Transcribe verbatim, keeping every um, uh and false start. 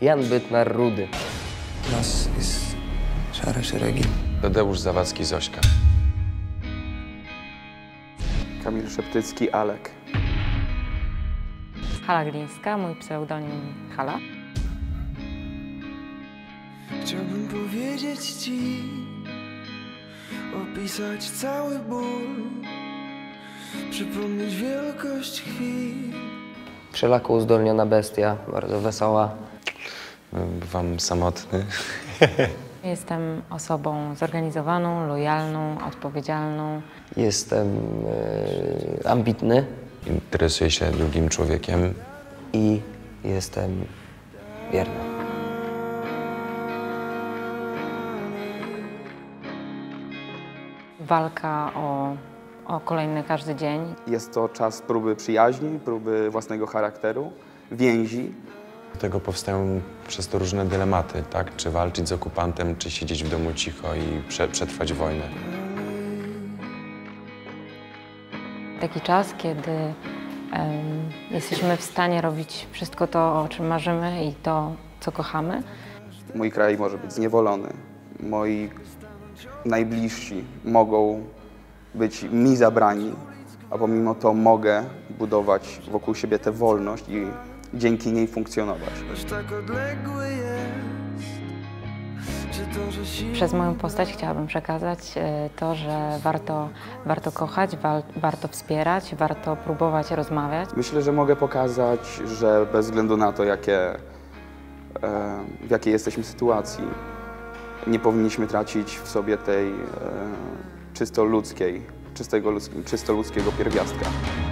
Jan Bytnar-Rudy. Nas jest Szare Szeregi. Tadeusz Zawadzki, Zośka. Kamil Szeptycki, Alek. Hala Glińska, mój pseudonim Hala. Chciałbym powiedzieć ci, opisać cały ból, przypomnieć wielkość chwil. Wszelako uzdolniona bestia, bardzo wesoła. Bywam samotny. Jestem osobą zorganizowaną, lojalną, odpowiedzialną. Jestem e, ambitny Interesuję się drugim człowiekiem. i jestem wierny. Walka o, o kolejny każdy dzień. Jest to czas próby przyjaźni, próby własnego charakteru, więzi. Dlatego powstają przez to różne dylematy, tak? Czy walczyć z okupantem, czy siedzieć w domu cicho i prze przetrwać wojnę. Taki czas, kiedy em, jesteśmy w stanie robić wszystko to, o czym marzymy i to, co kochamy. Mój kraj może być zniewolony. Moi najbliżsi mogą być mi zabrani, a pomimo to mogę budować wokół siebie tę wolność i dzięki niej funkcjonować. Aż tak odległy jest, że to, że siła... Przez moją postać chciałabym przekazać e, to, że warto, warto kochać, wa warto wspierać, warto próbować rozmawiać. Myślę, że mogę pokazać, że bez względu na to, jakie, e, w jakiej jesteśmy sytuacji, nie powinniśmy tracić w sobie tej e, czysto ludzkiej, czystego, czysto ludzkiego pierwiastka.